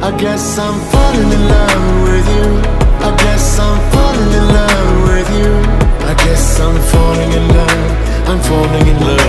I guess I'm falling in love with you. I guess I'm falling in love with you. I guess I'm falling in love. I'm falling in love.